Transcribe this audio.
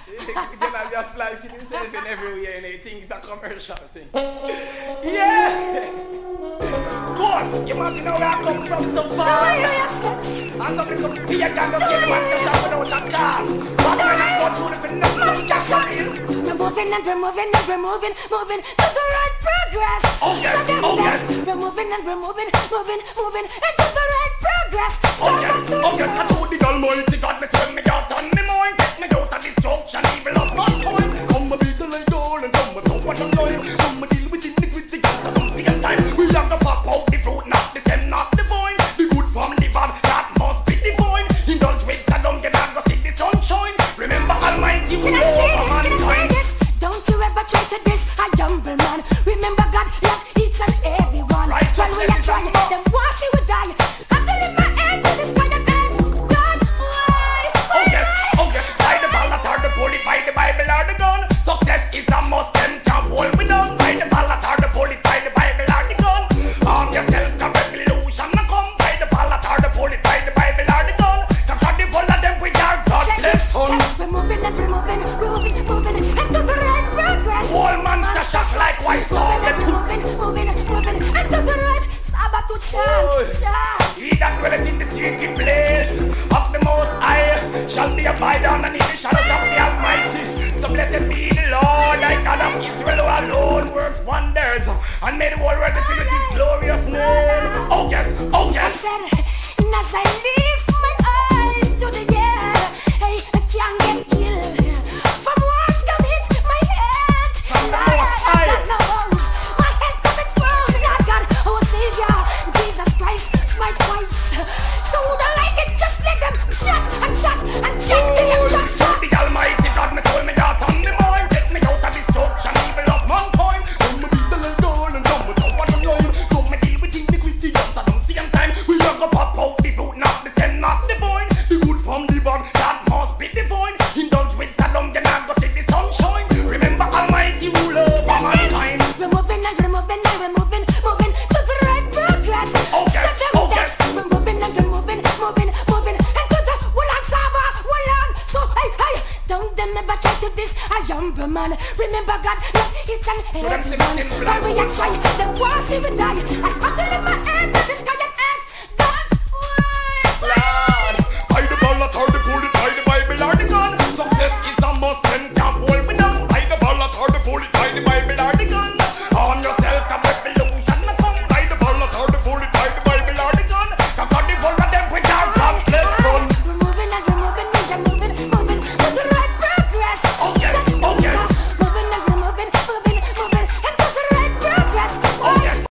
You know, just splicing himself in everywhere and he thinks it's a commercial thing. Yeah! Course, you must know where I come from so far. And somebody come to be a gang of get one to shop without a car. But when I go through the phenomenon, just shop in. We're moving and we're moving and we're moving to the right progress. Oh yes, oh yes. We're moving and we're moving into the right progress. Oh yes, I told the Almighty God, me turn me out on me mind. Take me out of destruction, evil of mankind. Come and beat the like gold and come and so what I'm lying. Come and deal with iniquity, God, I don't see a time. We have to pop out the fruit, not the stem, not the vine. The good from the bad, that must be divine. Indulge with Saddam, get out, go see the sunshine. Remember Almighty, we over mankind. Don't you ever try to diss a humble man. Remember God love each and every one. Right, when we are trying, them want see we die. I'm telling my head to this kind of dance. God, why? Oh yes, by the ballot or the bullet, by the Bible or the gun. Success is a must, them can't hold me down. By the ballot or the bullet, by the Bible or the gun. Arm yourself, the revolution will come. By the ballot or the bullet, by the Bible or the gun. Conquer the whole of them with our godless son. We're moving and we're moving into the right progress. All monster shock like white saw the moving into the right. Saba to chant. He that dwelleth in the secret place of the Most High shall be abide underneath the shadows of the Almighty. So blessed be the Lord, thy God of Israel, who alone works wonders and made the whole world to fill with his glorious name. Oh yes, oh yes. I said, and as I lift my eyes to the air, hey, I can't get killed. From what's coming my head, I got no holes. My head coming from Lord God, our Savior, Jesus Christ, my twice. So who don't like it, just let them shut and shut and shut them shut. The Almighty God, me told me that on the mind. Take me out of destruction, evil of mankind. Come me beat the little girl and come me so what I'm lying. Come me deal with iniquity, just at the same time. We have to pop out the fruit, not the stem, not the vine. The good from the bad, that must be divine. Indulge with Saddam, then I go see the sunshine. Remember Almighty ruler over mankind. We're moving and we're moving and we're moving to the right progress. Oh yes, oh yes. We're moving and we're moving into the Wolan Saba, Wolan. So hey, don't them ever try to diss a younger man. Remember God love each and every one. While we are trying, the war see we die. I have to live my head to this guy.